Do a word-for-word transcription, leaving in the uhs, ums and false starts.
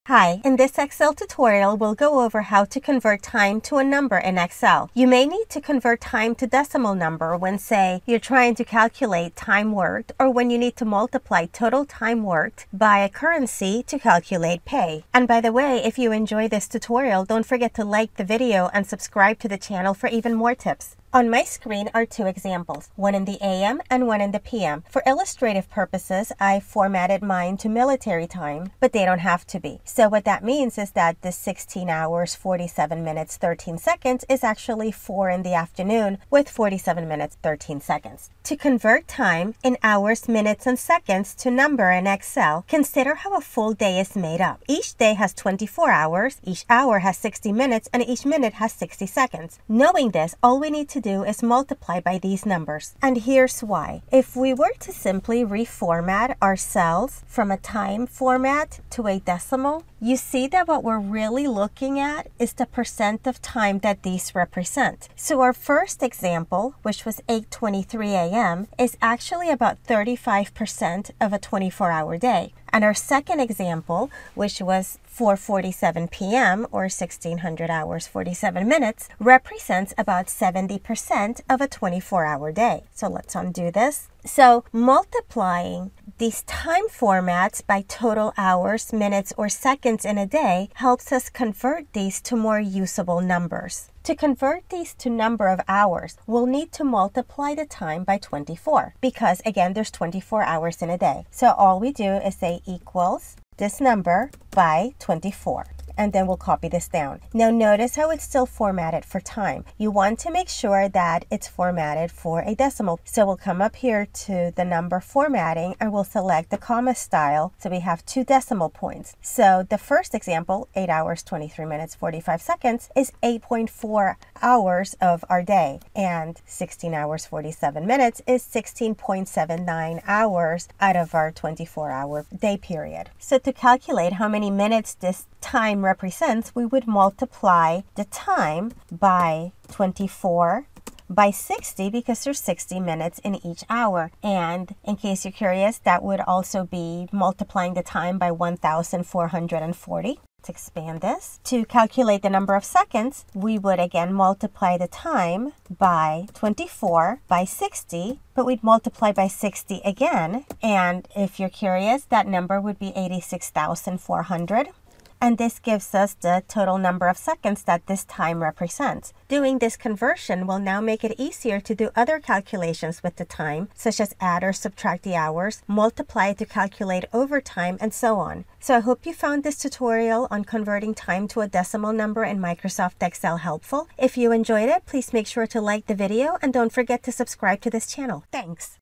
Hi, in this Excel tutorial, we'll go over how to convert time to a number in Excel. You may need to convert time to decimal number when, say, you're trying to calculate time worked, or when you need to multiply total time worked by a currency to calculate pay. And by the way, if you enjoy this tutorial, don't forget to like the video and subscribe to the channel for even more tips. On my screen are two examples, one in the A M and one in the P M. For illustrative purposes, I formatted mine to military time, but they don't have to be. So what that means is that the sixteen hours, forty-seven minutes, thirteen seconds is actually four in the afternoon with forty-seven minutes, thirteen seconds. To convert time in hours, minutes, and seconds to number in Excel, consider how a full day is made up. Each day has twenty-four hours, each hour has sixty minutes, and each minute has sixty seconds. Knowing this, all we need to do is multiply by these numbers. And here's why. If we were to simply reformat our cells from a time format to a decimal, you see that what we're really looking at is the percent of time that these represent. So our first example, which was eight twenty-three a m, is actually about thirty-five percent of a twenty-four hour day. And our second example, which was four forty-seven p m or sixteen hundred hours, forty-seven minutes, represents about seventy percent of a twenty-four hour day. So let's undo this. So multiplying these time formats by total hours, minutes, or seconds in a day helps us convert these to more usable numbers. To convert these to number of hours, we'll need to multiply the time by twenty-four because, again, there's twenty-four hours in a day. So all we do is say equals this number by twenty-four. And then we'll copy this down. Now notice how it's still formatted for time. You want to make sure that it's formatted for a decimal. So we'll come up here to the number formatting and we'll select the comma style so we have two decimal points. So the first example, eight hours, twenty-three minutes, forty-five seconds, is eight point four hours of our day. And sixteen hours, forty-seven minutes is sixteen point seven nine hours out of our twenty-four hour day period. So to calculate how many minutes this time represents, we would multiply the time by twenty-four by sixty because there's sixty minutes in each hour. And in case you're curious, that would also be multiplying the time by one thousand four hundred forty. To expand this, to calculate the number of seconds, we would again multiply the time by twenty-four by sixty, but we'd multiply by sixty again. And if you're curious, that number would be eighty-six thousand four hundred. And this gives us the total number of seconds that this time represents. Doing this conversion will now make it easier to do other calculations with the time, such as add or subtract the hours, multiply to calculate overtime, and so on. So I hope you found this tutorial on converting time to a decimal number in Microsoft Excel helpful. If you enjoyed it, please make sure to like the video and don't forget to subscribe to this channel. Thanks.